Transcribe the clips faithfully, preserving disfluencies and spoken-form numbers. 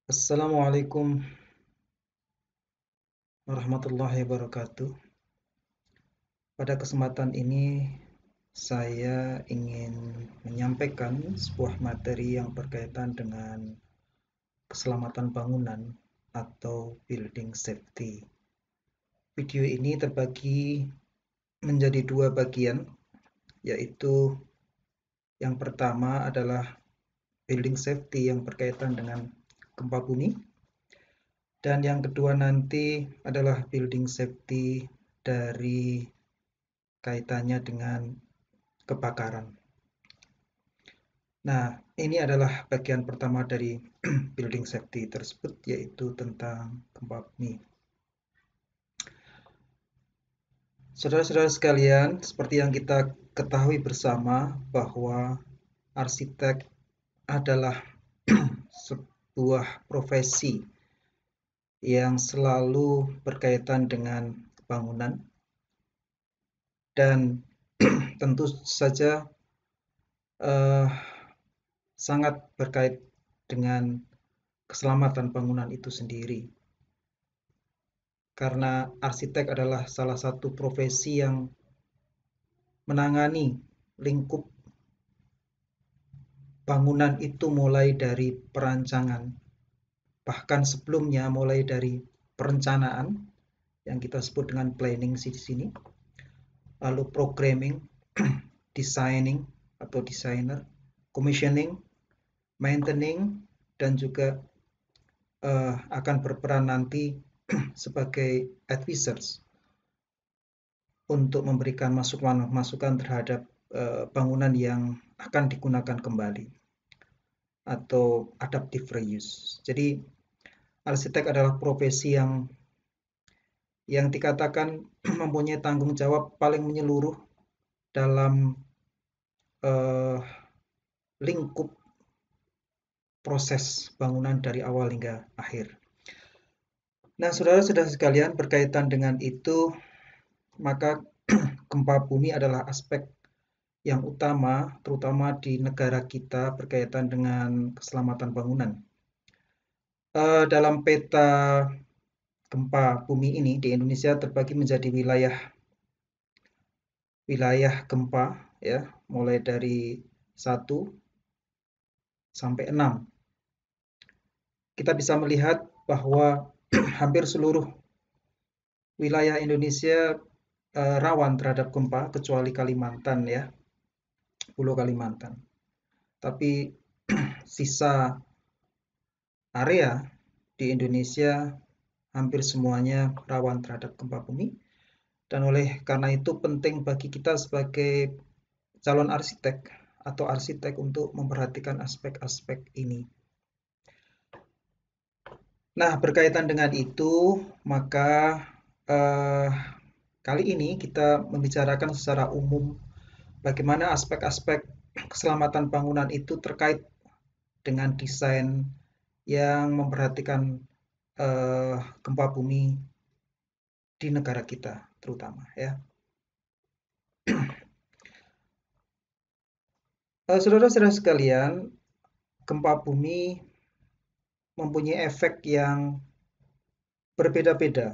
Assalamualaikum warahmatullahi wabarakatuh. Pada kesempatan ini, saya ingin menyampaikan sebuah materi yang berkaitan dengan keselamatan bangunan atau building safety. Video ini terbagi menjadi dua bagian, yaitu yang pertama adalah building safety yang berkaitan dengan gempa bumi, dan yang kedua nanti adalah building safety dari kaitannya dengan kebakaran. Nah, ini adalah bagian pertama dari building safety tersebut, yaitu tentang gempa bumi. Saudara-saudara sekalian, seperti yang kita ketahui bersama bahwa arsitek adalah sebuah profesi yang selalu berkaitan dengan bangunan, dan tentu saja eh, sangat berkait dengan keselamatan bangunan itu sendiri. Karena arsitek adalah salah satu profesi yang menangani lingkup bangunan itu mulai dari perancangan, bahkan sebelumnya mulai dari perencanaan yang kita sebut dengan planning di sini, lalu programming, designing atau designer, commissioning, maintaining, dan juga uh, akan berperan nanti sebagai advisors untuk memberikan masukan-masukan terhadap uh, bangunan yang akan digunakan kembali atau adaptive reuse. Jadi arsitek adalah profesi yang yang dikatakan mempunyai tanggung jawab paling menyeluruh dalam uh, lingkup proses bangunan dari awal hingga akhir. Nah, saudara-saudara sekalian, berkaitan dengan itu, maka gempa bumi adalah aspek yang utama, terutama di negara kita berkaitan dengan keselamatan bangunan. Uh, dalam peta gempa bumi ini di Indonesia terbagi menjadi wilayah wilayah gempa, ya, mulai dari satu sampai enam. Kita bisa melihat bahwa hampir seluruh wilayah Indonesia uh, rawan terhadap gempa kecuali Kalimantan, ya, Pulau Kalimantan. Tapi sisa area di Indonesia hampir semuanya rawan terhadap gempa bumi, dan oleh karena itu penting bagi kita sebagai calon arsitek atau arsitek untuk memperhatikan aspek-aspek ini. Nah, berkaitan dengan itu, maka eh, kali ini kita membicarakan secara umum bagaimana aspek-aspek keselamatan bangunan itu terkait dengan desain yang memperhatikan eh, gempa bumi di negara kita terutama, ya. Eh, Saudara-saudara sekalian, gempa bumi mempunyai efek yang berbeda-beda.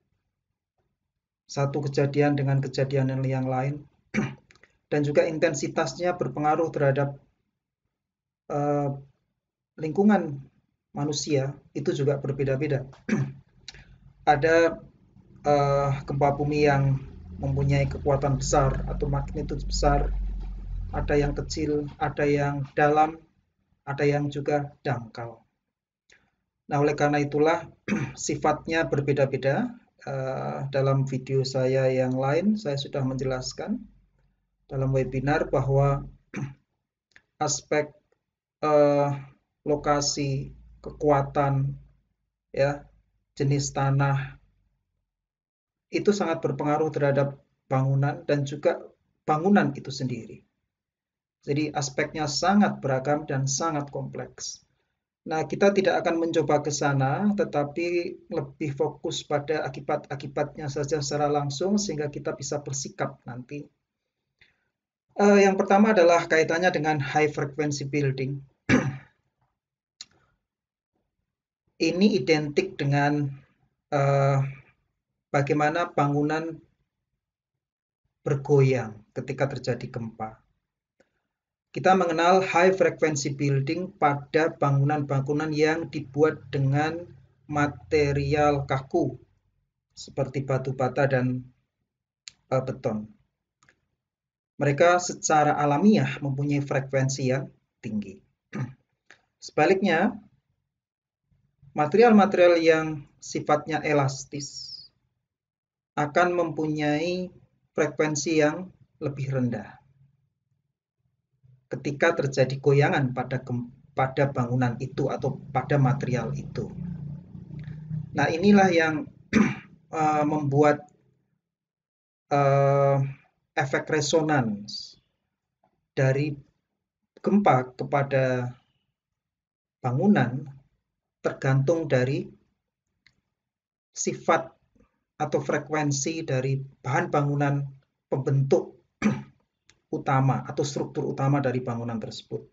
Satu kejadian dengan kejadian yang lain, dan juga intensitasnya berpengaruh terhadap uh, lingkungan manusia, itu juga berbeda-beda. Ada uh, gempa bumi yang mempunyai kekuatan besar atau magnitudo besar, ada yang kecil, ada yang dalam, ada yang juga dangkal. Nah, oleh karena itulah sifatnya berbeda-beda. Uh, dalam video saya yang lain, saya sudah menjelaskan dalam webinar bahwa aspek uh, lokasi, kekuatan, ya, jenis tanah itu sangat berpengaruh terhadap bangunan dan juga bangunan itu sendiri. Jadi aspeknya sangat beragam dan sangat kompleks. Nah, kita tidak akan mencoba ke sana, tetapi lebih fokus pada akibat-akibatnya saja secara langsung sehingga kita bisa bersikap nanti. Uh, yang pertama adalah kaitannya dengan high frequency building. ini identik dengan uh, bagaimana bangunan bergoyang ketika terjadi gempa. Kita mengenal high frequency building pada bangunan-bangunan yang dibuat dengan material kaku seperti batu bata dan uh, beton. Mereka secara alamiah mempunyai frekuensi yang tinggi. Sebaliknya, material-material yang sifatnya elastis akan mempunyai frekuensi yang lebih rendah ketika terjadi goyangan pada pada bangunan itu atau pada material itu. Nah, inilah yang uh, membuat uh, efek resonans dari gempa kepada bangunan tergantung dari sifat atau frekuensi dari bahan bangunan pembentuk utama atau struktur utama dari bangunan tersebut.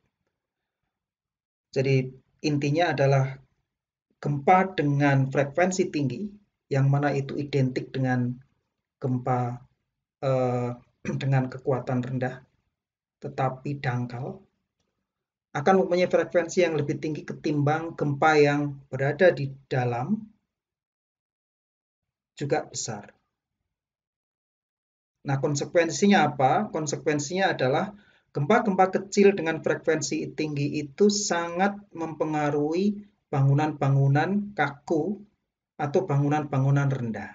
Jadi intinya adalah gempa dengan frekuensi tinggi, yang mana itu identik dengan gempa eh, dengan kekuatan rendah, tetapi dangkal, akan mempunyai frekuensi yang lebih tinggi ketimbang gempa yang berada di dalam juga besar. Nah, konsekuensinya apa? Konsekuensinya adalah gempa-gempa kecil dengan frekuensi tinggi itu sangat mempengaruhi bangunan-bangunan kaku atau bangunan-bangunan rendah.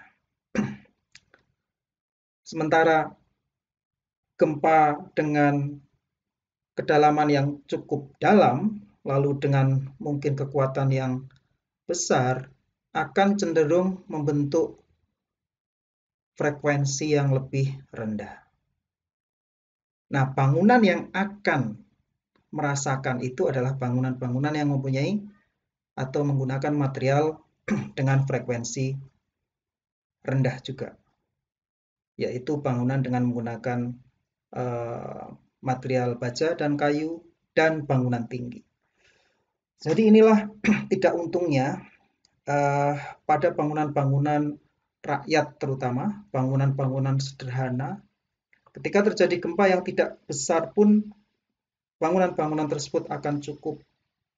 Sementara gempa dengan kedalaman yang cukup dalam, lalu dengan mungkin kekuatan yang besar, akan cenderung membentuk frekuensi yang lebih rendah. Nah, bangunan yang akan merasakan itu adalah bangunan-bangunan yang mempunyai atau menggunakan material dengan frekuensi rendah juga, yaitu bangunan dengan menggunakan uh, material baja dan kayu dan bangunan tinggi. Jadi inilah tidak untungnya uh, pada bangunan-bangunan rakyat, terutama bangunan-bangunan sederhana, ketika terjadi gempa yang tidak besar pun bangunan-bangunan tersebut akan cukup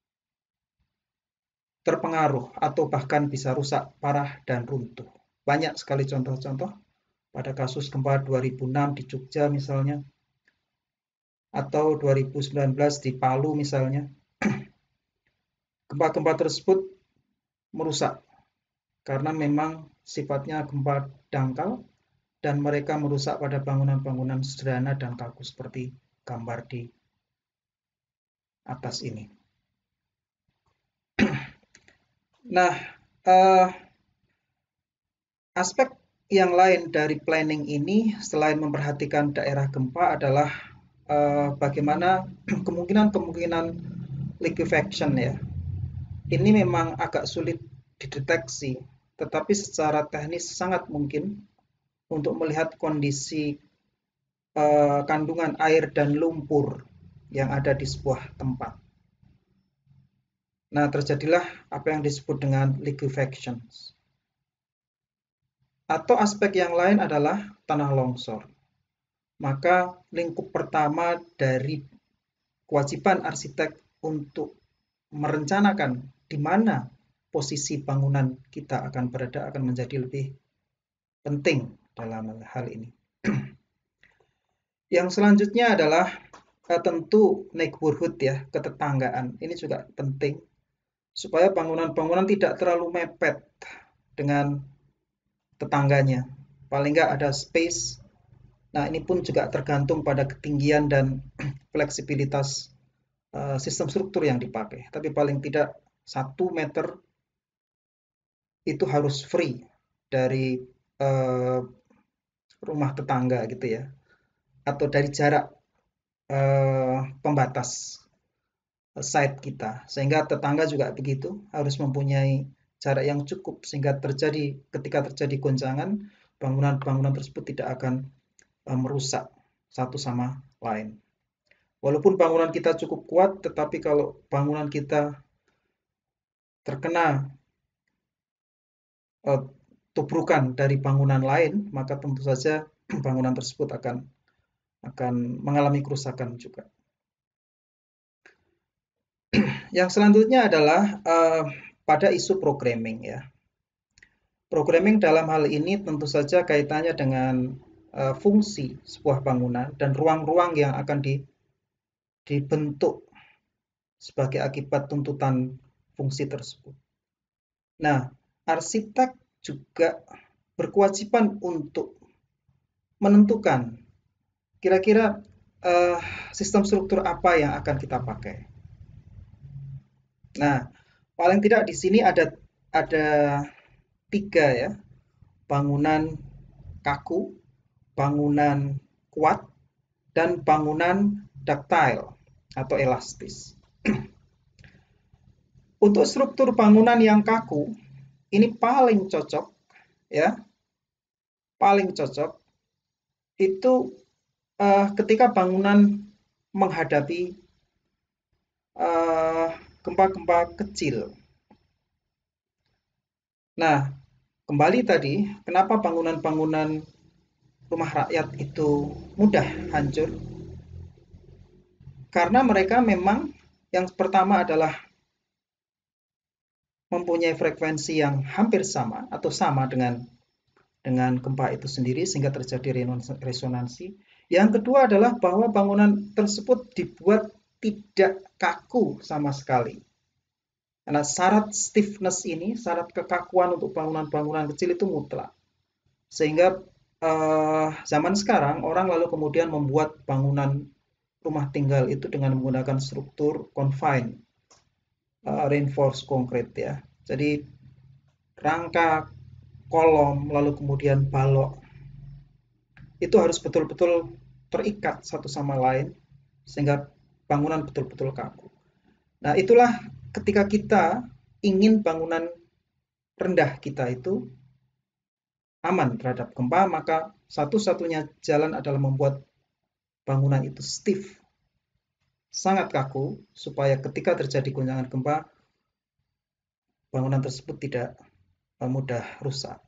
terpengaruh atau bahkan bisa rusak parah dan runtuh. Banyak sekali contoh-contoh pada kasus gempa dua ribu enam di Jogja misalnya, atau dua ribu sembilan belas di Palu misalnya. Gempa-gempa tersebut merusak karena memang sifatnya gempa dangkal dan mereka merusak pada bangunan-bangunan sederhana dan kaku seperti gambar di atas ini. Nah, eh, aspek yang lain dari planning ini selain memperhatikan daerah gempa adalah eh, bagaimana kemungkinan-kemungkinan liquefaction ya. Ini memang agak sulit dideteksi, tetapi secara teknis sangat mungkin untuk melihat kondisi eh, kandungan air dan lumpur yang ada di sebuah tempat. Nah, terjadilah apa yang disebut dengan liquefaction. Atau aspek yang lain adalah tanah longsor. Maka lingkup pertama dari kewajiban arsitek untuk merencanakan di mana posisi bangunan kita akan berada akan menjadi lebih penting dalam hal ini. Yang selanjutnya adalah eh, tentu neighborhood ya, ketetanggaan. Ini juga penting supaya bangunan-bangunan tidak terlalu mepet dengan tetangganya. Paling nggak ada space. Nah, ini pun juga tergantung pada ketinggian dan fleksibilitas uh, sistem struktur yang dipakai. Tapi paling tidak satu meter itu harus free dari uh, rumah tetangga gitu ya. Atau dari jarak uh, pembatas site kita. Sehingga tetangga juga begitu, harus mempunyai jarak yang cukup sehingga terjadi ketika terjadi goncangan, bangunan-bangunan tersebut tidak akan uh, merusak satu sama lain. Walaupun bangunan kita cukup kuat, tetapi kalau bangunan kita terkena uh, tubrukan dari bangunan lain, maka tentu saja bangunan tersebut akan akan mengalami kerusakan juga. Yang selanjutnya adalah uh, pada isu programming ya. Programming dalam hal ini tentu saja kaitannya dengan uh, fungsi sebuah bangunan dan ruang-ruang yang akan di, dibentuk sebagai akibat tuntutan fungsi tersebut. Nah, arsitek juga berkewajiban untuk menentukan kira-kira uh, sistem struktur apa yang akan kita pakai. Nah, paling tidak di sini ada ada tiga ya, bangunan kaku, bangunan kuat, dan bangunan ductile atau elastis. Untuk struktur bangunan yang kaku, ini paling cocok ya, paling cocok itu uh, ketika bangunan menghadapi gempa-gempa uh, kecil. Nah, kembali tadi, kenapa bangunan-bangunan rumah rakyat itu mudah hancur? Karena mereka memang yang pertama adalah mempunyai frekuensi yang hampir sama atau sama dengan dengan gempa itu sendiri sehingga terjadi resonansi. Yang kedua adalah bahwa bangunan tersebut dibuat tidak kaku sama sekali. Karena syarat stiffness ini, syarat kekakuan untuk bangunan-bangunan kecil itu mutlak. Sehingga eh, zaman sekarang orang lalu kemudian membuat bangunan rumah tinggal itu dengan menggunakan struktur confine, uh, reinforced concrete ya. Jadi rangka, kolom, lalu kemudian balok itu harus betul-betul terikat satu sama lain sehingga bangunan betul-betul kaku. Nah, itulah ketika kita ingin bangunan rendah kita itu aman terhadap gempa, maka satu-satunya jalan adalah membuat bangunan itu stiff, sangat kaku, supaya ketika terjadi goncangan gempa, bangunan tersebut tidak mudah rusak.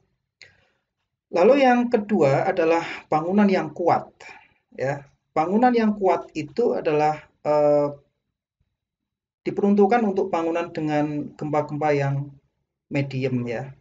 Lalu yang kedua adalah bangunan yang kuat. Ya, bangunan yang kuat itu adalah eh, diperuntukkan untuk bangunan dengan gempa-gempa yang medium ya,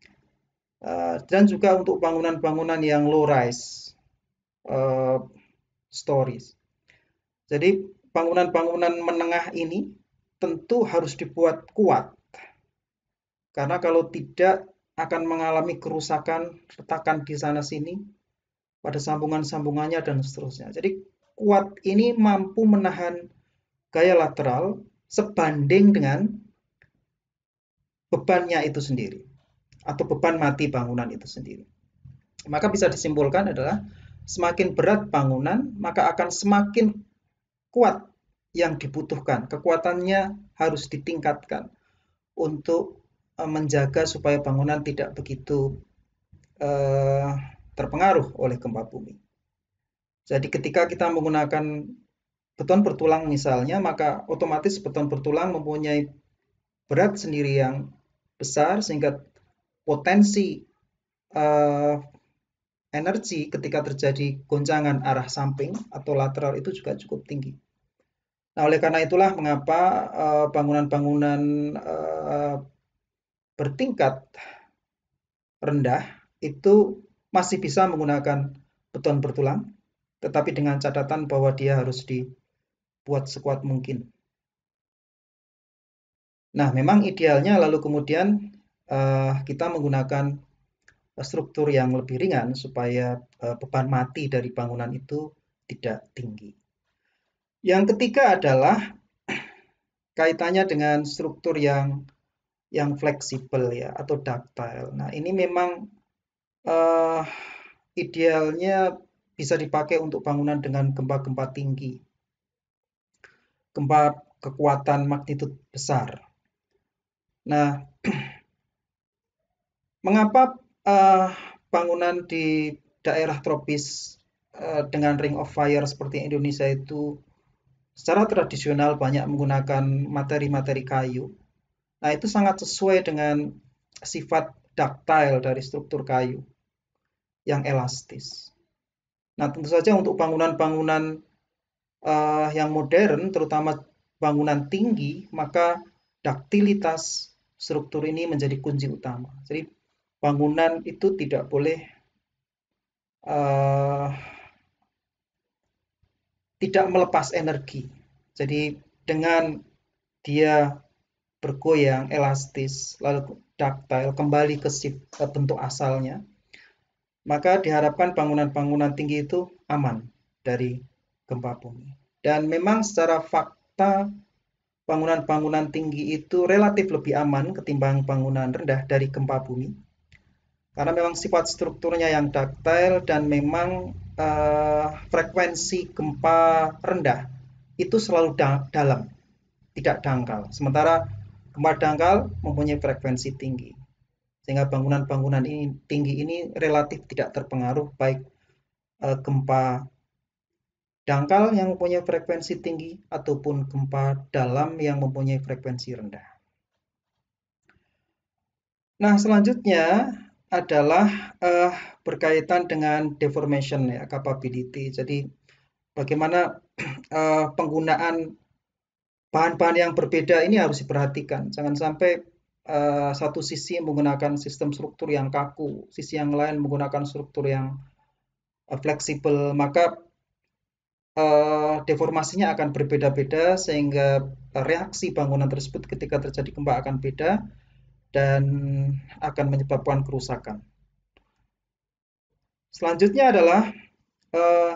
uh, dan juga untuk bangunan-bangunan yang low rise uh, stories. Jadi bangunan-bangunan menengah ini tentu harus dibuat kuat, karena kalau tidak akan mengalami kerusakan, retakan di sana sini pada sambungan-sambungannya dan seterusnya. Jadi kuat ini mampu menahan gaya lateral sebanding dengan bebannya itu sendiri atau beban mati bangunan itu sendiri. Maka bisa disimpulkan adalah semakin berat bangunan, maka akan semakin kuat yang dibutuhkan. Kekuatannya harus ditingkatkan untuk menjaga supaya bangunan tidak begitu eh, terpengaruh oleh gempa bumi. Jadi ketika kita menggunakan beton bertulang misalnya, maka otomatis beton bertulang mempunyai berat sendiri yang besar sehingga potensi uh, energi ketika terjadi goncangan arah samping atau lateral itu juga cukup tinggi. Nah, oleh karena itulah mengapa bangunan-bangunan uh, uh, bertingkat rendah itu masih bisa menggunakan beton bertulang, tetapi dengan catatan bahwa dia harus dibuat sekuat mungkin. Nah, memang idealnya lalu kemudian uh, kita menggunakan struktur yang lebih ringan supaya uh, beban mati dari bangunan itu tidak tinggi. Yang ketiga adalah kaitannya dengan struktur yang yang fleksibel ya atau ductile. Nah, ini memang uh, idealnya bisa dipakai untuk bangunan dengan gempa-gempa tinggi, gempa kekuatan magnitudo besar. Nah, mengapa uh, bangunan di daerah tropis uh, dengan ring of fire seperti Indonesia itu secara tradisional banyak menggunakan materi-materi kayu? Nah, itu sangat sesuai dengan sifat ductile dari struktur kayu yang elastis. Nah, tentu saja untuk bangunan-bangunan uh, yang modern, terutama bangunan tinggi, maka duktilitas struktur ini menjadi kunci utama. Jadi bangunan itu tidak boleh uh, tidak melepas energi. Jadi dengan dia bergoyang, elastis, lalu ductile, kembali ke bentuk asalnya, maka diharapkan bangunan-bangunan tinggi itu aman dari gempa bumi. Dan memang secara fakta bangunan-bangunan tinggi itu relatif lebih aman ketimbang bangunan rendah dari gempa bumi. Karena memang sifat strukturnya yang ductile dan memang uh, frekuensi gempa rendah itu selalu da dalam, tidak dangkal. Sementara gempa dangkal mempunyai frekuensi tinggi. Sehingga bangunan-bangunan ini tinggi ini relatif tidak terpengaruh baik uh, gempa dangkal yang mempunyai frekuensi tinggi ataupun gempa dalam yang mempunyai frekuensi rendah. Nah, selanjutnya adalah uh, berkaitan dengan deformation ya, capability. Jadi bagaimana uh, penggunaan bahan-bahan yang berbeda ini harus diperhatikan. Jangan sampai uh, satu sisi menggunakan sistem struktur yang kaku, sisi yang lain menggunakan struktur yang uh, fleksibel, maka uh, deformasinya akan berbeda-beda sehingga reaksi bangunan tersebut ketika terjadi gempa akan beda dan akan menyebabkan kerusakan. Selanjutnya adalah uh,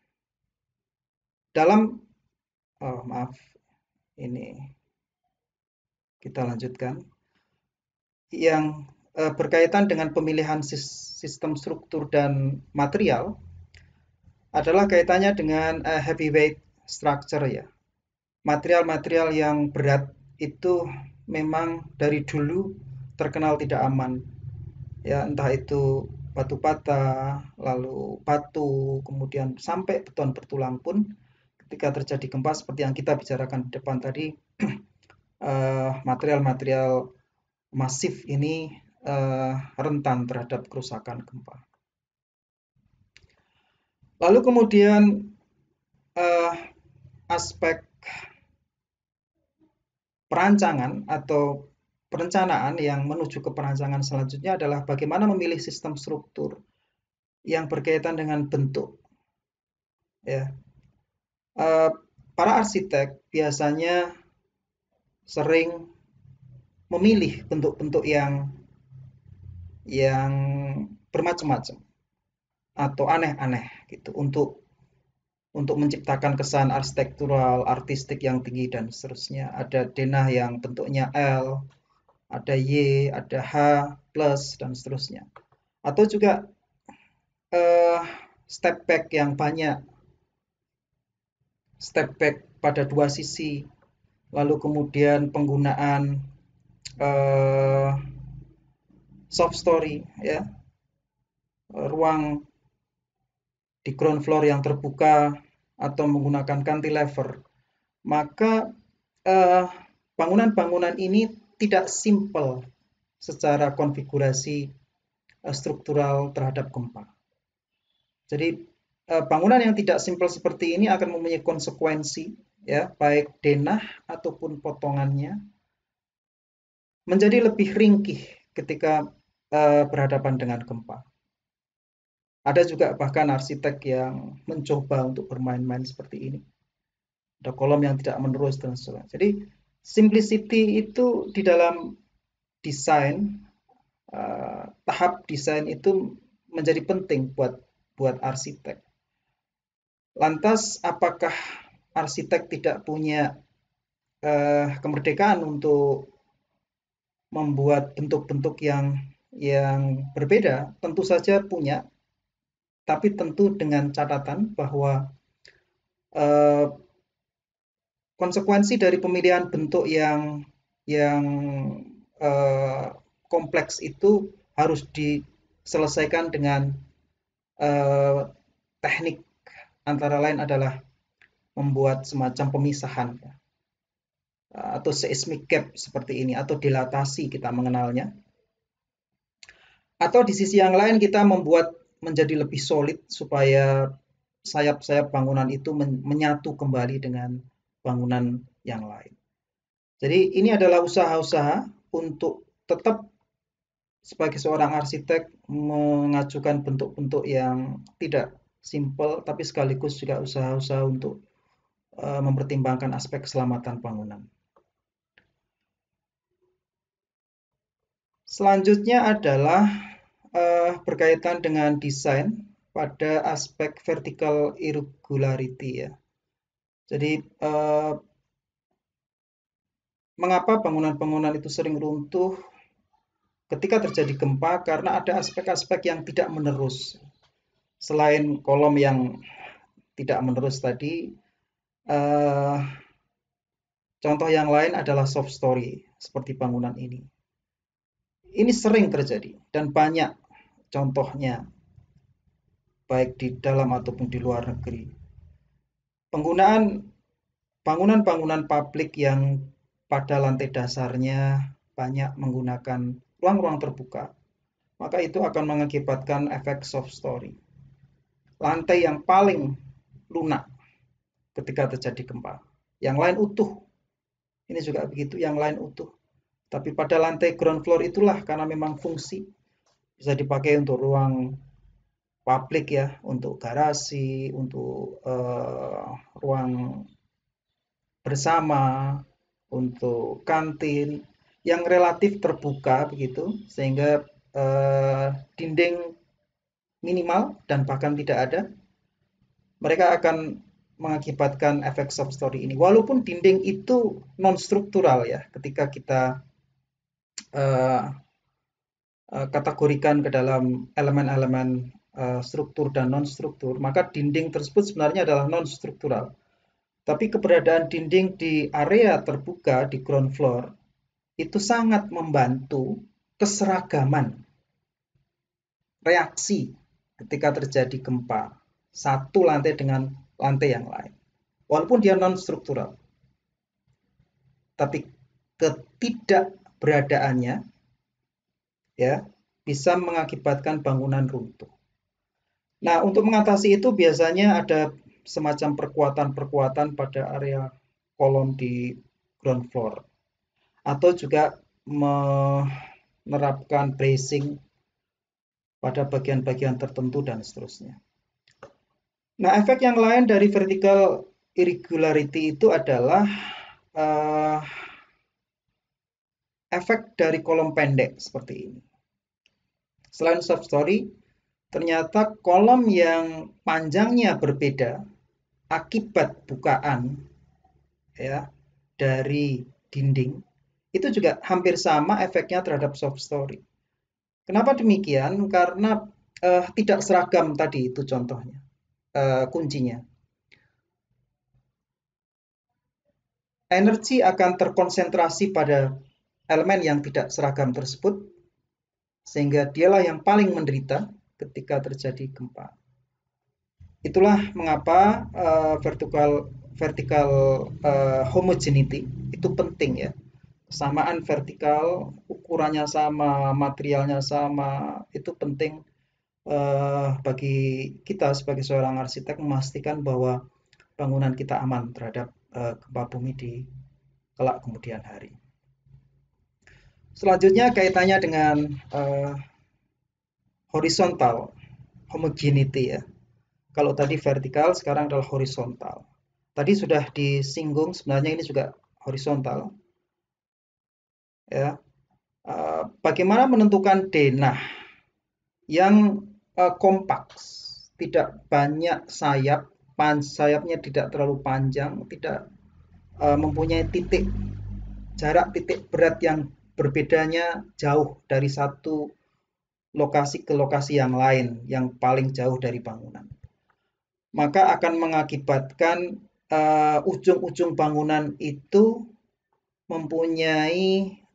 dalam oh, maaf ini kita lanjutkan yang uh, berkaitan dengan pemilihan sistem struktur dan material adalah kaitannya dengan uh, heavyweight structure ya. Material-material yang berat itu memang dari dulu terkenal tidak aman. Ya, entah itu batu bata, lalu batu, kemudian sampai beton bertulang pun ketika terjadi gempa seperti yang kita bicarakan di depan tadi, material-material uh, masif ini uh, rentan terhadap kerusakan gempa. Lalu kemudian uh, aspek perancangan atau perencanaan yang menuju ke perancangan selanjutnya adalah bagaimana memilih sistem struktur yang berkaitan dengan bentuk. Ya, uh, para arsitek biasanya sering memilih bentuk-bentuk yang yang bermacam-macam atau aneh-aneh gitu untuk untuk menciptakan kesan arsitektural, artistik yang tinggi dan seterusnya. Ada denah yang bentuknya L, ada Y, ada H plus dan seterusnya. Atau juga uh, step back yang banyak, step back pada dua sisi, lalu kemudian penggunaan uh, soft story ya, ruang di ground floor yang terbuka atau menggunakan cantilever, maka bangunan-bangunan uh, ini tidak simpel secara konfigurasi uh, struktural terhadap gempa. Jadi uh, bangunan yang tidak simpel seperti ini akan mempunyai konsekuensi ya, baik denah ataupun potongannya menjadi lebih ringkih ketika uh, berhadapan dengan gempa. Ada juga bahkan arsitek yang mencoba untuk bermain-main seperti ini. Ada kolom yang tidak menerus dan sebagainya. Jadi simplicity itu di dalam desain, uh, tahap desain itu menjadi penting buat buat arsitek. Lantas apakah arsitek tidak punya uh, kemerdekaan untuk membuat bentuk-bentuk yang yang berbeda? Tentu saja punya. Tapi tentu dengan catatan bahwa eh, konsekuensi dari pemilihan bentuk yang yang eh, kompleks itu harus diselesaikan dengan eh, teknik, antara lain adalah membuat semacam pemisahan ya, atau seismic gap seperti ini atau dilatasi kita mengenalnya. Atau di sisi yang lain kita membuat menjadi lebih solid supaya sayap-sayap bangunan itu menyatu kembali dengan bangunan yang lain. Jadi ini adalah usaha-usaha untuk tetap sebagai seorang arsitek mengajukan bentuk-bentuk yang tidak simple, tapi sekaligus juga usaha-usaha untuk uh, mempertimbangkan aspek keselamatan bangunan. Selanjutnya adalah uh, berkaitan dengan desain pada aspek vertical irregularity ya. Jadi uh, mengapa bangunan-bangunan itu sering runtuh ketika terjadi gempa? Karena ada aspek-aspek yang tidak menerus. Selain kolom yang tidak menerus tadi, uh, contoh yang lain adalah soft story seperti bangunan ini. Ini sering terjadi dan banyak contohnya, baik di dalam ataupun di luar negeri. Penggunaan bangunan-bangunan publik yang pada lantai dasarnya banyak menggunakan ruang-ruang terbuka, maka itu akan mengakibatkan efek soft story. Lantai yang paling lunak ketika terjadi gempa, yang lain utuh. Ini juga begitu, yang lain utuh. Tapi pada lantai ground floor itulah karena memang fungsi bisa dipakai untuk ruang publik ya, untuk garasi, untuk uh, ruang bersama, untuk kantin yang relatif terbuka begitu, sehingga uh, dinding minimal dan bahkan tidak ada. Mereka akan mengakibatkan efek soft story ini. Walaupun dinding itu non struktural ya, ketika kita uh, uh, kategorikan ke dalam elemen-elemen uh, struktur dan non struktur, maka dinding tersebut sebenarnya adalah non struktural. Tapi keberadaan dinding di area terbuka di ground floor itu sangat membantu keseragaman reaksi ketika terjadi gempa satu lantai dengan lantai yang lain. Walaupun dia non struktural, tapi ketidakberadaannya ya bisa mengakibatkan bangunan runtuh. Nah, untuk mengatasi itu biasanya ada semacam perkuatan-perkuatan pada area kolom di ground floor, atau juga menerapkan bracing pada bagian-bagian tertentu dan seterusnya. Nah, efek yang lain dari vertical irregularity itu adalah uh, efek dari kolom pendek seperti ini. Selain soft story, ternyata kolom yang panjangnya berbeda akibat bukaan ya dari dinding itu juga hampir sama efeknya terhadap soft story. Kenapa demikian? Karena uh, tidak seragam tadi itu contohnya, uh, kuncinya. Energi akan terkonsentrasi pada elemen yang tidak seragam tersebut, sehingga dialah yang paling menderita ketika terjadi gempa. Itulah mengapa uh, vertical vertical uh, homogeneity itu penting ya. Kesamaan vertikal, ukurannya sama, materialnya sama, itu penting uh, bagi kita sebagai seorang arsitek memastikan bahwa bangunan kita aman terhadap uh, gempa bumi di kelak kemudian hari. Selanjutnya kaitannya dengan uh, horizontal homogeneity ya. Kalau tadi vertikal, sekarang adalah horizontal. Tadi sudah disinggung, sebenarnya ini juga horizontal. Ya, uh, bagaimana menentukan denah yang uh, kompaks, tidak banyak sayap, pan, sayapnya tidak terlalu panjang, tidak uh, mempunyai titik jarak titik berat yang berbedanya jauh dari satu lokasi ke lokasi yang lain, yang paling jauh dari bangunan. Maka akan mengakibatkan uh, ujung-ujung bangunan itu mempunyai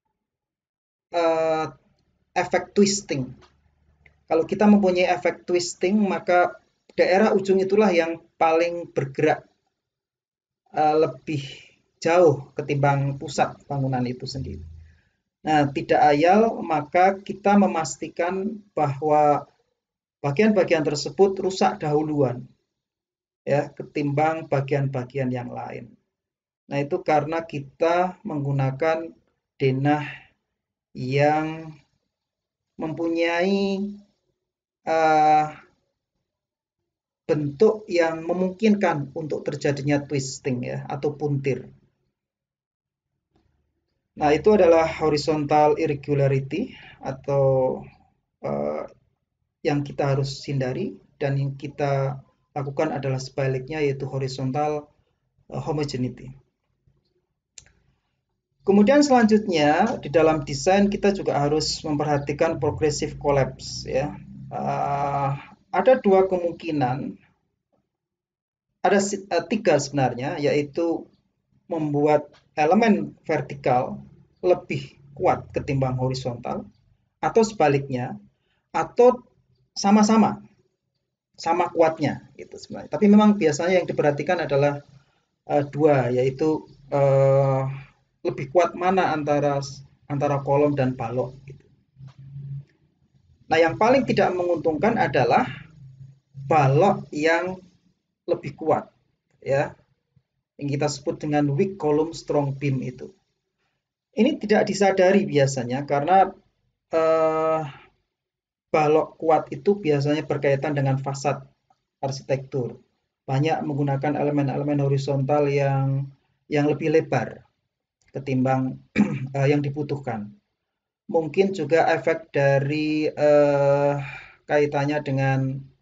uh, efek twisting. Kalau kita mempunyai efek twisting, maka daerah ujung itulah yang paling bergerak uh, lebih jauh ketimbang pusat bangunan itu sendiri. Nah, tidak ayal, maka kita memastikan bahwa bagian-bagian tersebut rusak dahuluan, ya, ketimbang bagian-bagian yang lain. Nah, itu karena kita menggunakan denah yang mempunyai uh, bentuk yang memungkinkan untuk terjadinya twisting, ya, atau puntir. Nah, itu adalah horizontal irregularity atau uh, yang kita harus hindari, dan yang kita lakukan adalah sebaliknya, yaitu horizontal uh, homogeneity. Kemudian selanjutnya di dalam desain kita juga harus memperhatikan progressive collapse, ya. Uh, ada dua kemungkinan, ada uh, tiga sebenarnya, yaitu membuat elemen vertikal lebih kuat ketimbang horizontal, atau sebaliknya, atau sama-sama sama kuatnya gitu sebenarnya. Tapi memang biasanya yang diperhatikan adalah uh, dua, yaitu uh, lebih kuat mana antara antara kolom dan balok gitu. Nah, yang paling tidak menguntungkan adalah balok yang lebih kuat, ya, yang kita sebut dengan weak column strong beam itu. Ini tidak disadari biasanya karena eh, balok kuat itu biasanya berkaitan dengan fasad arsitektur. Banyak menggunakan elemen-elemen horizontal yang yang lebih lebar ketimbang uh, yang dibutuhkan. Mungkin juga efek dari uh, kaitannya dengan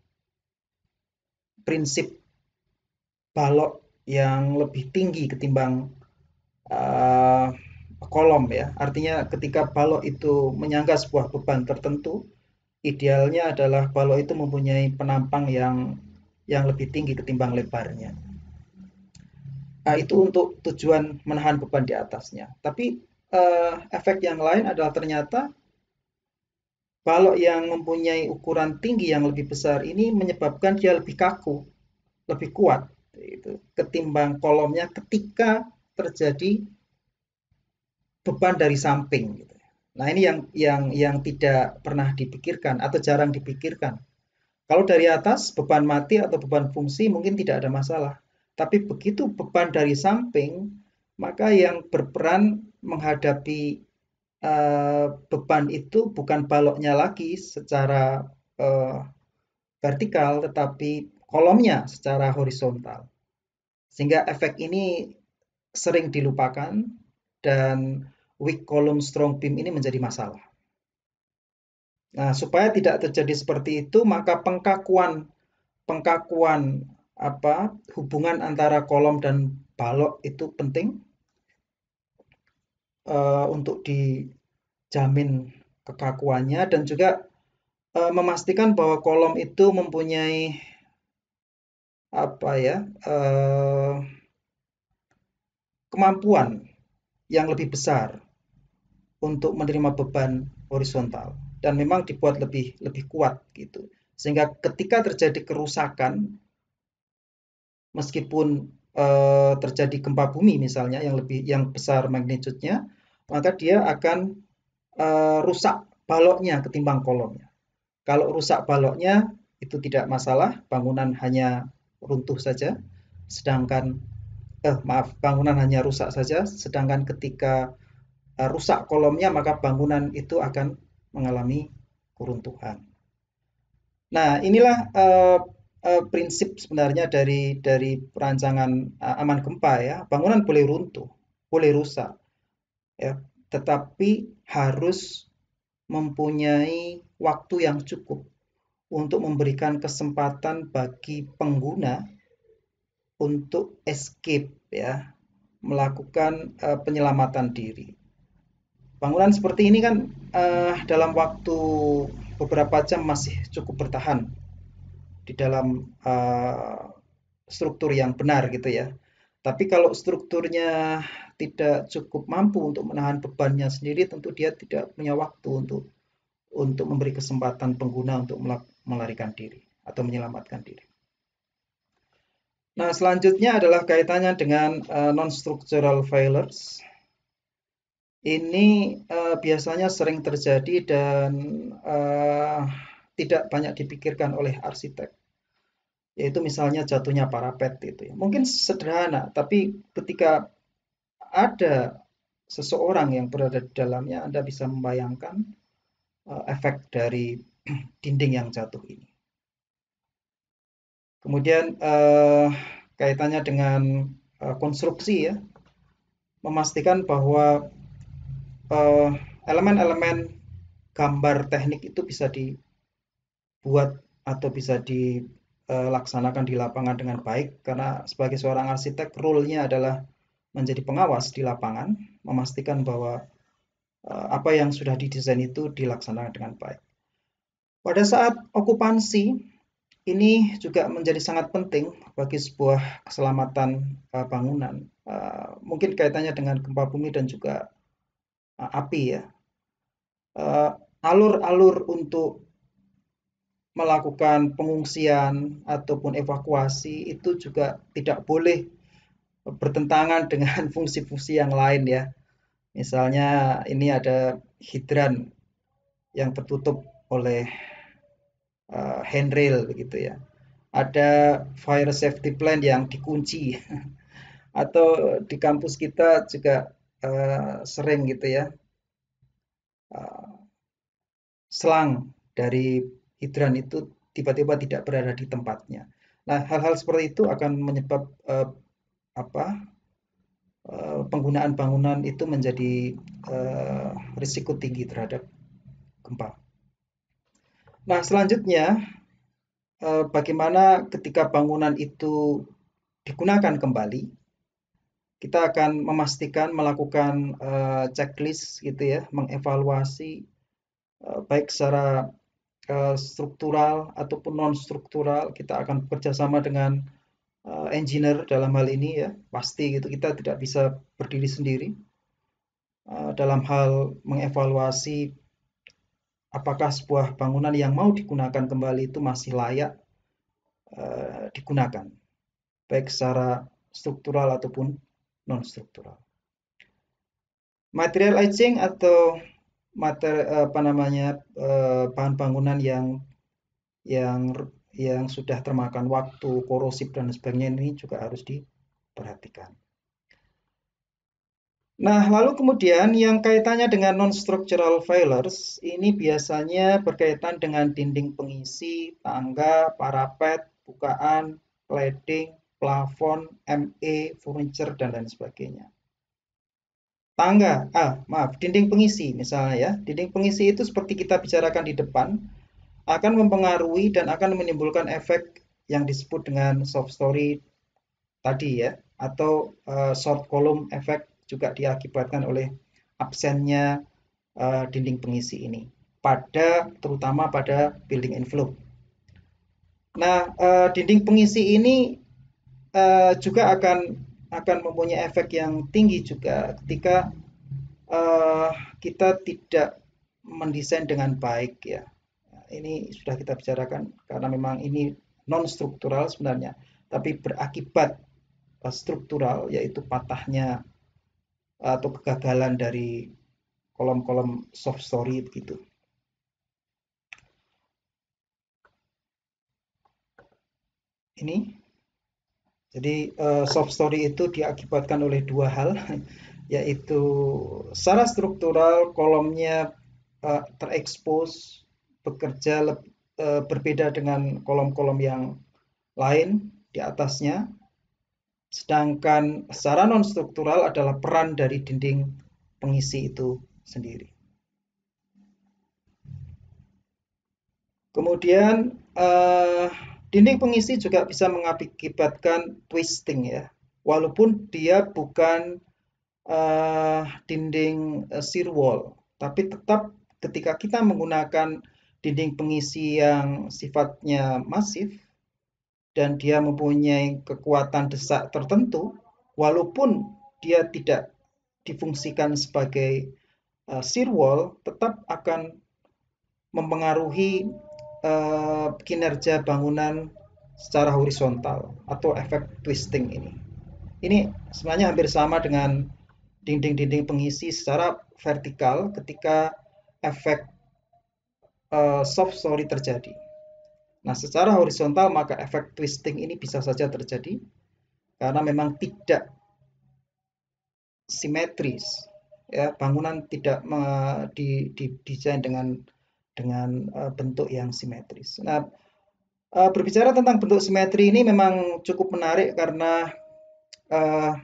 prinsip balok yang lebih tinggi ketimbang uh, kolom, ya. Artinya ketika balok itu menyangga sebuah beban tertentu, idealnya adalah balok itu mempunyai penampang yang yang lebih tinggi ketimbang lebarnya. Nah, itu untuk tujuan menahan beban di atasnya. Tapi uh, efek yang lain adalah ternyata balok yang mempunyai ukuran tinggi yang lebih besar ini menyebabkan dia lebih kaku, lebih kuat, gitu, ketimbang kolomnya ketika terjadi beban dari samping. Gitu. Nah, ini yang yang yang tidak pernah dipikirkan atau jarang dipikirkan. Kalau dari atas beban mati atau beban fungsi mungkin tidak ada masalah. Tapi begitu beban dari samping, maka yang berperan menghadapi uh, beban itu bukan baloknya lagi secara uh, vertikal, tetapi kolomnya secara horizontal. Sehingga efek ini sering dilupakan dan weak column strong beam ini menjadi masalah. Nah, supaya tidak terjadi seperti itu, maka pengkakuan pengkakuan apa hubungan antara kolom dan balok itu penting uh, untuk dijamin kekakuannya, dan juga uh, memastikan bahwa kolom itu mempunyai apa ya uh, kemampuan yang lebih besar untuk menerima beban horizontal dan memang dibuat lebih lebih kuat gitu, sehingga ketika terjadi kerusakan, meskipun uh, terjadi gempa bumi misalnya yang lebih yang besar magnitudenya, maka dia akan uh, rusak baloknya ketimbang kolomnya. Kalau rusak baloknya itu tidak masalah, bangunan hanya runtuh saja, sedangkan eh maaf, bangunan hanya rusak saja, sedangkan ketika uh, rusak kolomnya maka bangunan itu akan mengalami keruntuhan. Nah, inilah uh, uh, prinsip sebenarnya dari dari perancangan uh, aman gempa, ya. Bangunan boleh runtuh, boleh rusak, ya, tetapi harus mempunyai waktu yang cukup untuk memberikan kesempatan bagi pengguna untuk escape, ya, melakukan uh, penyelamatan diri. Bangunan seperti ini kan uh, dalam waktu beberapa jam masih cukup bertahan di dalam uh, struktur yang benar gitu, ya. Tapi kalau strukturnya tidak cukup mampu untuk menahan bebannya sendiri, tentu dia tidak punya waktu untuk untuk memberi kesempatan pengguna untuk melarikan diri atau menyelamatkan diri. Nah, selanjutnya adalah kaitannya dengan uh, non-structural failures. Ini uh, biasanya sering terjadi dan uh, tidak banyak dipikirkan oleh arsitek, yaitu misalnya jatuhnya parapet itu ya. Mungkin sederhana, tapi ketika ada seseorang yang berada di dalamnya, Anda bisa membayangkan uh, efek dari dinding yang jatuh ini. Kemudian uh, kaitannya dengan uh, konstruksi ya, memastikan bahwa elemen-elemen uh, gambar teknik itu bisa dibuat atau bisa dilaksanakan di lapangan dengan baik, karena sebagai seorang arsitek role-nya adalah menjadi pengawas di lapangan, memastikan bahwa uh, apa yang sudah didesain itu dilaksanakan dengan baik. Pada saat okupansi, ini juga menjadi sangat penting bagi sebuah keselamatan uh, bangunan. Uh, mungkin kaitannya dengan gempa bumi dan juga uh, api ya. Alur-alur uh, untuk melakukan pengungsian ataupun evakuasi itu juga tidak boleh bertentangan dengan fungsi-fungsi yang lain ya. Misalnya ini ada hidran yang tertutup oleh uh, handrail begitu ya. Ada fire safety plan yang dikunci atau di kampus kita juga uh, sering gitu ya, uh, selang dari hidran itu tiba-tiba tidak berada di tempatnya. Nah, hal-hal seperti itu akan menyebab uh, apa uh, penggunaan bangunan itu menjadi uh, risiko tinggi terhadap gempa. Nah, selanjutnya uh, bagaimana ketika bangunan itu digunakan kembali, kita akan memastikan melakukan uh, checklist gitu ya, mengevaluasi uh, baik secara uh, struktural ataupun non struktural. Kita akan bekerjasama dengan uh, engineer dalam hal ini ya, pasti gitu. Kita tidak bisa berdiri sendiri uh, dalam hal mengevaluasi apakah sebuah bangunan yang mau digunakan kembali itu masih layak uh, digunakan, baik secara struktural ataupun non struktural. Material etching atau materi apa namanya bahan bangunan yang yang yang sudah termakan waktu, korosif dan sebagainya, ini juga harus diperhatikan. Nah, lalu kemudian yang kaitannya dengan non-structural failures, ini biasanya berkaitan dengan dinding pengisi, tangga, parapet, bukaan, cladding, plafon, M E, furniture, dan lain sebagainya. Tangga, ah maaf, dinding pengisi misalnya ya. Dinding pengisi itu seperti kita bicarakan di depan, akan mempengaruhi dan akan menimbulkan efek yang disebut dengan soft story tadi ya, atau uh, short column effect juga diakibatkan oleh absennya uh, dinding pengisi ini, pada terutama pada building envelope. Nah, uh, dinding pengisi ini uh, juga akan akan mempunyai efek yang tinggi juga ketika uh, kita tidak mendesain dengan baik ya. Ini sudah kita bicarakan karena memang ini non struktural sebenarnya, tapi berakibat uh, struktural, yaitu patahnya uh, atau kegagalan dari kolom-kolom soft story begitu. Ini jadi uh, soft story itu diakibatkan oleh dua hal, yaitu secara struktural kolomnya uh, terekspos, bekerja lebih, uh, berbeda dengan kolom-kolom yang lain di atasnya. Sedangkan secara non struktural adalah peran dari dinding pengisi itu sendiri. Kemudian uh, dinding pengisi juga bisa mengakibatkan twisting ya, walaupun dia bukan uh, dinding uh, shear wall, tapi tetap ketika kita menggunakan dinding pengisi yang sifatnya masif dan dia mempunyai kekuatan desak tertentu, walaupun dia tidak difungsikan sebagai uh, shear wall, tetap akan mempengaruhi uh, kinerja bangunan secara horizontal atau efek twisting ini. Ini sebenarnya hampir sama dengan dinding-dinding pengisi secara vertikal ketika efek uh, soft story terjadi. Nah, secara horizontal maka efek twisting ini bisa saja terjadi karena memang tidak simetris, ya, bangunan tidak didesain dengan dengan uh, bentuk yang simetris. Nah, uh, berbicara tentang bentuk simetri ini memang cukup menarik karena uh,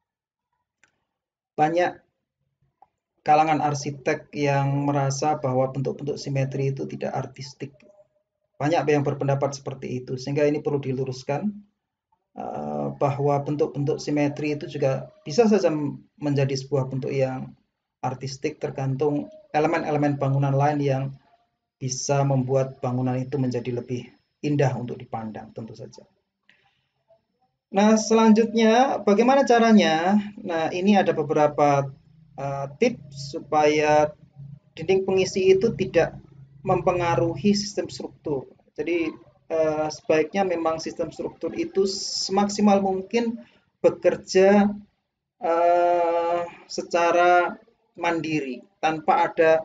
banyak kalangan arsitek yang merasa bahwa bentuk-bentuk simetri itu tidak artistik. Banyak yang berpendapat seperti itu, sehingga ini perlu diluruskan bahwa bentuk-bentuk simetri itu juga bisa saja menjadi sebuah bentuk yang artistik, tergantung elemen-elemen bangunan lain yang bisa membuat bangunan itu menjadi lebih indah untuk dipandang, tentu saja. Nah, selanjutnya bagaimana caranya? Nah, ini ada beberapa uh, tips supaya dinding pengisi itu tidak mempengaruhi sistem struktur. Jadi eh, sebaiknya memang sistem struktur itu semaksimal mungkin bekerja eh, secara mandiri tanpa ada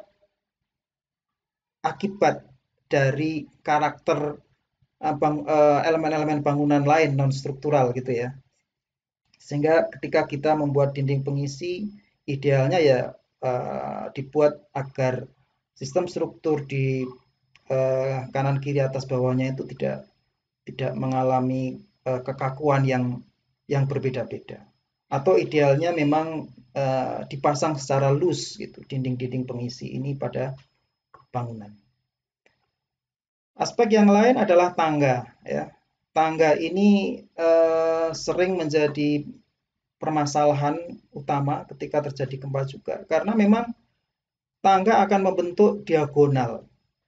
akibat dari karakter elemen-elemen bangunan lain non struktural gitu ya. Sehingga ketika kita membuat dinding pengisi, idealnya ya uh, dibuat agar sistem struktur di uh, kanan kiri atas bawahnya itu tidak tidak mengalami uh, kekakuan yang yang berbeda-beda. Atau idealnya memang uh, dipasang secara loose gitu dinding-dinding pengisi ini pada bangunan. Aspek yang lain adalah tangga ya. Tangga ini uh, sering menjadi permasalahan utama ketika terjadi gempa juga, karena memang tangga akan membentuk diagonal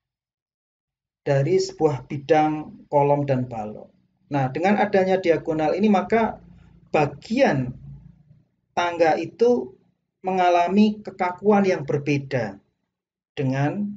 dari sebuah bidang kolom dan balok. Nah, dengan adanya diagonal ini maka bagian tangga itu mengalami kekakuan yang berbeda dengan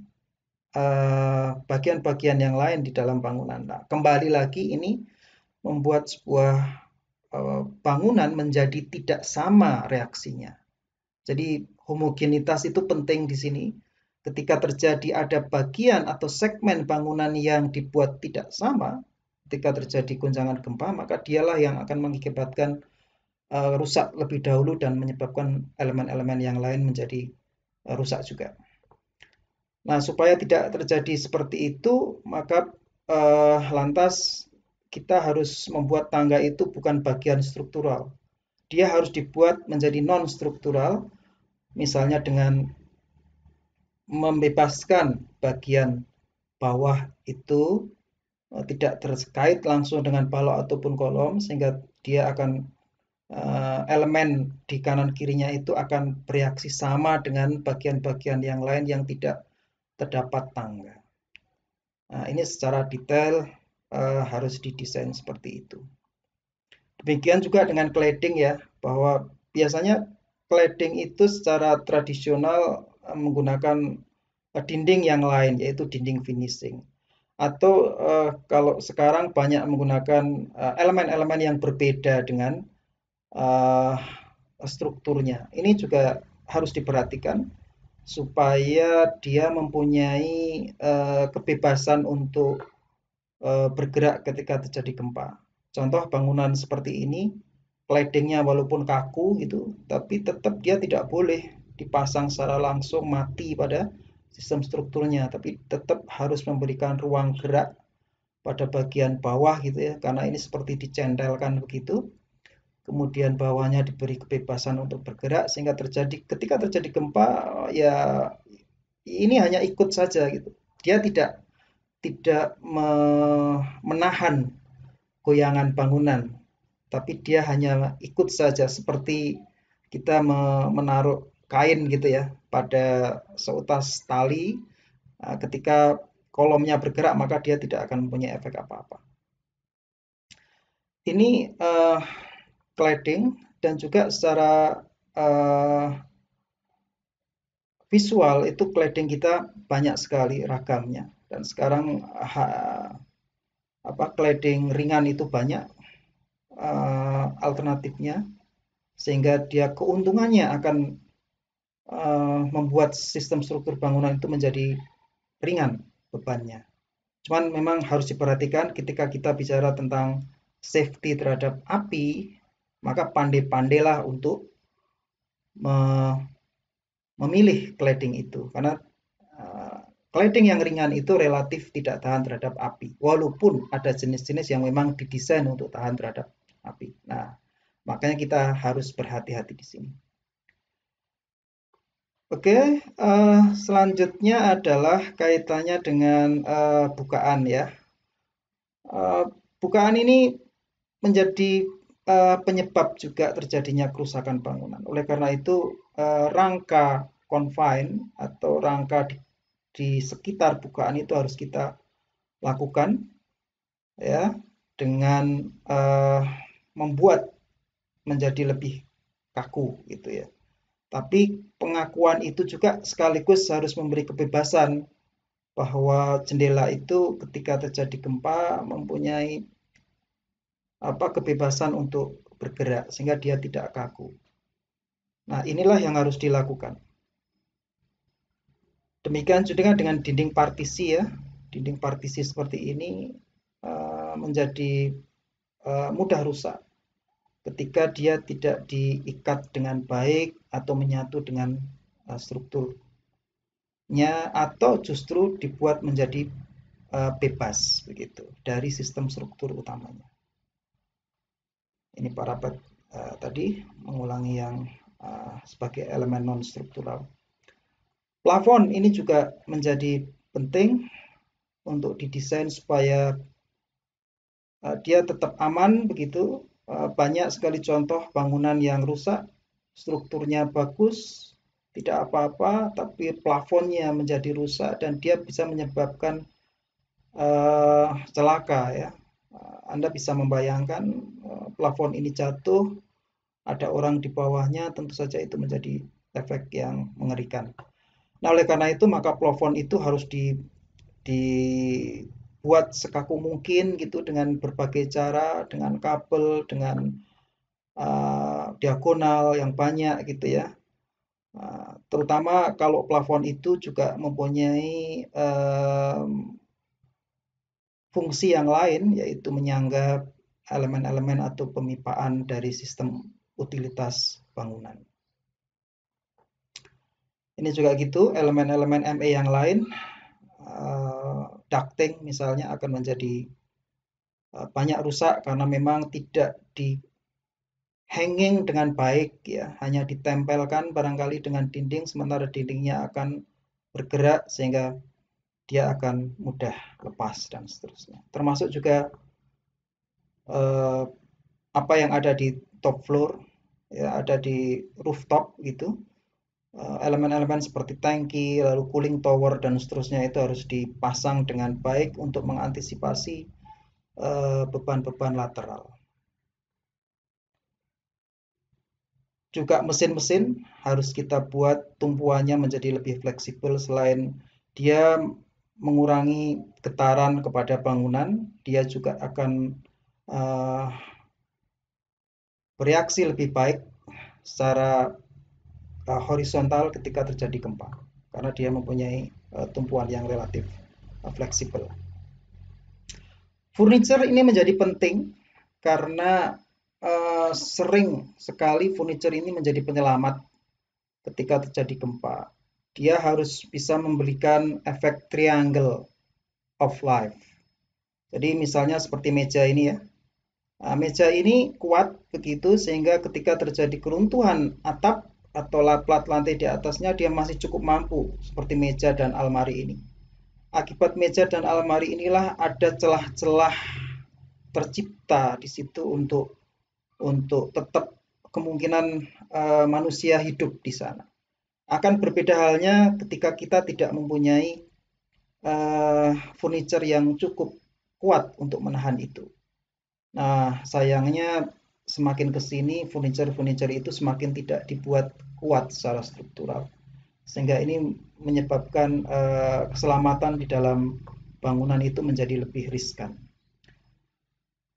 bagian-bagian uh, yang lain di dalam bangunan. Nah, kembali lagi ini membuat sebuah uh, bangunan menjadi tidak sama reaksinya. Jadi homogenitas itu penting di sini. Ketika terjadi ada bagian atau segmen bangunan yang dibuat tidak sama, ketika terjadi goncangan gempa, maka dialah yang akan mengakibatkan uh, rusak lebih dahulu dan menyebabkan elemen-elemen yang lain menjadi uh, rusak juga. Nah, supaya tidak terjadi seperti itu, maka uh, lantas kita harus membuat tangga itu bukan bagian struktural. Dia harus dibuat menjadi non-struktural, misalnya dengan membebaskan bagian bawah itu uh, tidak terkait langsung dengan balok ataupun kolom, sehingga dia akan uh, elemen di kanan kirinya itu akan bereaksi sama dengan bagian-bagian yang lain yang tidak terdapat tangga. Nah, ini secara detail uh, harus didesain seperti itu. Demikian juga dengan cladding ya, bahwa biasanya cladding itu secara tradisional uh, menggunakan uh, dinding yang lain, yaitu dinding finishing. Atau uh, kalau sekarang banyak menggunakan elemen-elemen uh, yang berbeda dengan uh, strukturnya. Ini juga harus diperhatikan supaya dia mempunyai uh, kebebasan untuk uh, bergerak ketika terjadi gempa. Contoh bangunan seperti ini, claddingnya walaupun kaku gitu, tapi tetap dia tidak boleh dipasang secara langsung mati pada sistem strukturnya, tapi tetap harus memberikan ruang gerak pada bagian bawah gitu ya, karena ini seperti dicentelkan begitu. Kemudian bawahnya diberi kebebasan untuk bergerak sehingga terjadi ketika terjadi gempa ya ini hanya ikut saja gitu. Dia tidak tidak me, menahan goyangan bangunan, tapi dia hanya ikut saja seperti kita me, menaruh kain gitu ya pada seutas tali. Ketika kolomnya bergerak maka dia tidak akan mempunyai efek apa-apa. Ini uh, cladding dan juga secara uh, visual itu cladding kita banyak sekali ragamnya, dan sekarang ha, apa cladding ringan itu banyak uh, alternatifnya, sehingga dia keuntungannya akan uh, membuat sistem struktur bangunan itu menjadi ringan bebannya. Cuman memang harus diperhatikan ketika kita bicara tentang safety terhadap api, maka pandai-pandailah untuk memilih cladding itu, karena uh, cladding yang ringan itu relatif tidak tahan terhadap api, walaupun ada jenis-jenis yang memang didesain untuk tahan terhadap api. Nah, makanya kita harus berhati-hati di sini. Oke, uh, selanjutnya adalah kaitannya dengan uh, bukaan ya. Uh, bukaan ini menjadi uh, penyebab juga terjadinya kerusakan bangunan. Oleh karena itu, uh, rangka confine atau rangka di, di sekitar bukaan itu harus kita lakukan ya dengan uh, membuat menjadi lebih kaku gitu ya. Tapi pengakuan itu juga sekaligus harus memberi kebebasan bahwa jendela itu ketika terjadi gempa mempunyai apa kebebasan untuk bergerak sehingga dia tidak kaku. Nah, inilah yang harus dilakukan. Demikian juga dengan dinding partisi ya. Dinding partisi seperti ini uh, menjadi uh, mudah rusak ketika dia tidak diikat dengan baik atau menyatu dengan uh, strukturnya atau justru dibuat menjadi uh, bebas begitu dari sistem struktur utamanya. Ini parapat uh, tadi mengulangi yang uh, sebagai elemen non struktural. Plafon ini juga menjadi penting untuk didesain supaya uh, dia tetap aman begitu. Uh, banyak sekali contoh bangunan yang rusak, strukturnya bagus, tidak apa-apa, tapi plafonnya menjadi rusak dan dia bisa menyebabkan uh, celaka ya. Uh, Anda bisa membayangkan uh, plafon ini jatuh, ada orang di bawahnya, tentu saja itu menjadi efek yang mengerikan. Nah, oleh karena itu maka plafon itu harus di dibuat sekaku mungkin gitu dengan berbagai cara, dengan kabel, dengan uh, diagonal yang banyak gitu ya. Uh, terutama kalau plafon itu juga mempunyai um, fungsi yang lain yaitu menyangga elemen-elemen atau pemipaan dari sistem utilitas bangunan. Ini juga gitu, elemen-elemen M E yang lain, uh, ducting misalnya akan menjadi uh, banyak rusak karena memang tidak di hanging dengan baik ya, hanya ditempelkan barangkali dengan dinding sementara dindingnya akan bergerak sehingga dia akan mudah lepas dan seterusnya. Termasuk juga uh, apa yang ada di top floor ya, ada di rooftop gitu. Elemen-elemen seperti tangki, lalu cooling tower dan seterusnya itu harus dipasang dengan baik untuk mengantisipasi beban-beban uh, lateral. Juga mesin-mesin harus kita buat tumpuannya menjadi lebih fleksibel. Selain dia mengurangi getaran kepada bangunan, dia juga akan uh, bereaksi lebih baik secara uh, horizontal ketika terjadi gempa karena dia mempunyai uh, tumpuan yang relatif uh, fleksibel. Furniture ini menjadi penting karena uh, sering sekali furniture ini menjadi penyelamat ketika terjadi gempa. Dia harus bisa memberikan efek triangle of life. Jadi misalnya seperti meja ini ya. Nah, meja ini kuat begitu sehingga ketika terjadi keruntuhan atap atau plat lantai di atasnya dia masih cukup mampu seperti meja dan almari ini. Akibat meja dan almari inilah ada celah-celah tercipta di situ untuk untuk tetap kemungkinan uh, manusia hidup di sana. Akan berbeda halnya ketika kita tidak mempunyai uh, furniture yang cukup kuat untuk menahan itu. Nah, sayangnya semakin ke sini furniture-furniture itu semakin tidak dibuat kuat secara struktural. Sehingga ini menyebabkan uh, keselamatan di dalam bangunan itu menjadi lebih riskan.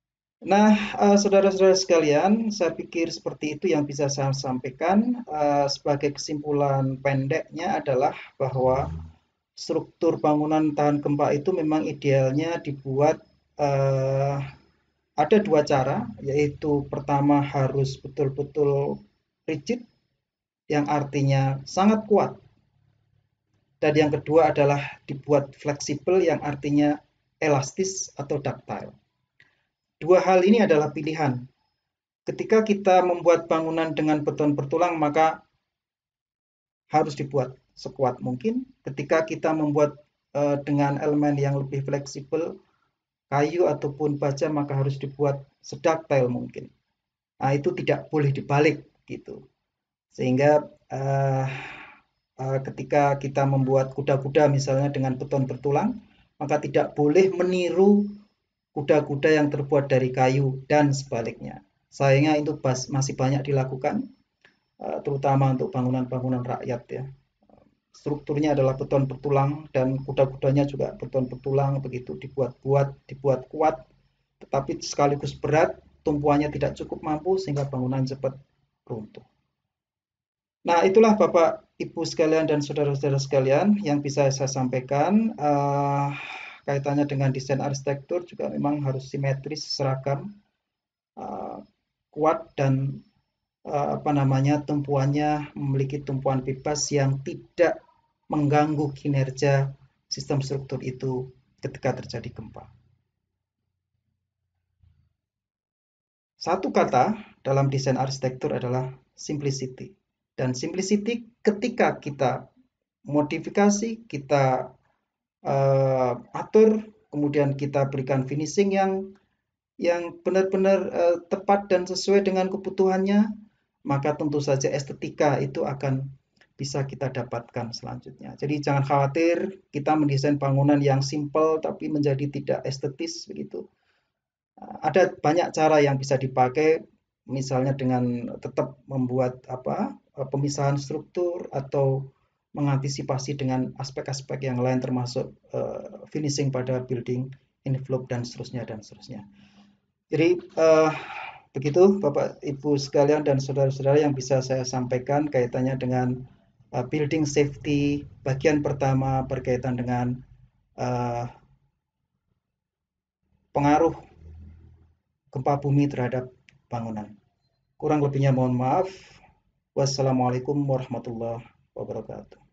Nah, eh, saudara-saudara sekalian, saya pikir seperti itu yang bisa saya sampaikan. Eh, sebagai kesimpulan pendeknya adalah bahwa struktur bangunan tahan gempa itu memang idealnya dibuat eh, ada dua cara, yaitu pertama harus betul-betul rigid, yang artinya sangat kuat, dan yang kedua adalah dibuat fleksibel, yang artinya elastis atau ductile. Dua hal ini adalah pilihan. Ketika kita membuat bangunan dengan beton bertulang, maka harus dibuat sekuat mungkin. Ketika kita membuat uh, dengan elemen yang lebih fleksibel, kayu ataupun baja, maka harus dibuat seductile mungkin. Nah, itu tidak boleh dibalik gitu. Sehingga uh, uh, ketika kita membuat kuda-kuda misalnya dengan beton bertulang, maka tidak boleh meniru kuda-kuda yang terbuat dari kayu dan sebaliknya. Sayangnya itu masih banyak dilakukan, uh, terutama untuk bangunan-bangunan rakyat ya. Strukturnya adalah beton bertulang dan kuda-kudanya juga beton bertulang, begitu dibuat-buat, dibuat kuat, tetapi sekaligus berat, tumpuannya tidak cukup mampu sehingga bangunan cepat runtuh. Nah, itulah Bapak, Ibu sekalian dan saudara-saudara sekalian yang bisa saya sampaikan. Uh, kaitannya dengan desain arsitektur juga memang harus simetris, seragam, uh, kuat dan uh, apa namanya tumpuannya memiliki tumpuan bebas yang tidak mengganggu kinerja sistem struktur itu ketika terjadi gempa. Satu kata dalam desain arsitektur adalah simplicity. Dan simplicity ketika kita modifikasi, kita uh, atur, kemudian kita berikan finishing yang yang benar-benar uh, tepat dan sesuai dengan kebutuhannya, maka tentu saja estetika itu akan bisa kita dapatkan selanjutnya. Jadi jangan khawatir kita mendesain bangunan yang simple tapi menjadi tidak estetis begitu. Ada banyak cara yang bisa dipakai, misalnya dengan tetap membuat apa pemisahan struktur atau mengantisipasi dengan aspek-aspek yang lain termasuk uh, finishing pada building, envelope dan seterusnya dan seterusnya. Jadi uh, begitu Bapak Ibu sekalian dan saudara-saudara yang bisa saya sampaikan kaitannya dengan uh, building safety bagian pertama berkaitan dengan uh, pengaruh gempa bumi terhadap bangunan. Kurang lebihnya mohon maaf. Wassalamualaikum warahmatullahi wabarakatuh.